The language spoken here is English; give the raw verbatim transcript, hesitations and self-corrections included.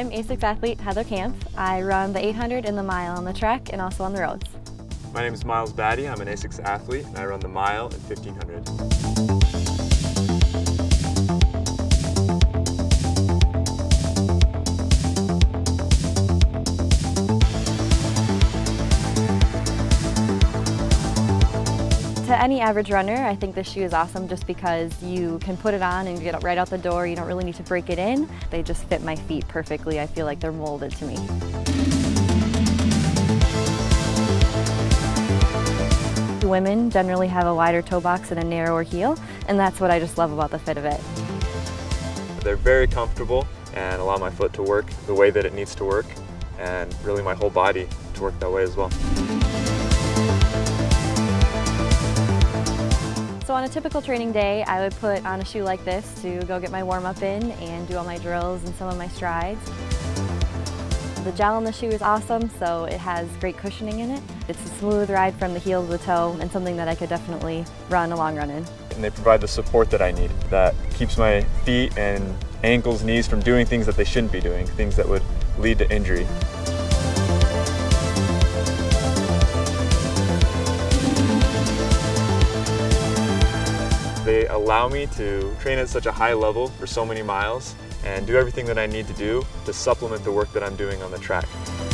I'm A six athlete Heather Kampf. I run the eight hundred and the mile on the track and also on the roads. My name is Miles Batty. I'm an A six athlete and I run the mile and fifteen hundred. To any average runner, I think this shoe is awesome just because you can put it on and get right out the door. You don't really need to break it in. They just fit my feet perfectly. I feel like they're molded to me. Women generally have a wider toe box and a narrower heel, and that's what I just love about the fit of it. They're very comfortable and allow my foot to work the way that it needs to work, and really my whole body to work that way as well. So on a typical training day, I would put on a shoe like this to go get my warm-up in and do all my drills and some of my strides. The gel in the shoe is awesome, so it has great cushioning in it. It's a smooth ride from the heel to the toe and something that I could definitely run a long run in. And they provide the support that I need that keeps my feet and ankles, knees from doing things that they shouldn't be doing, things that would lead to injury. They allow me to train at such a high level for so many miles and do everything that I need to do to supplement the work that I'm doing on the track.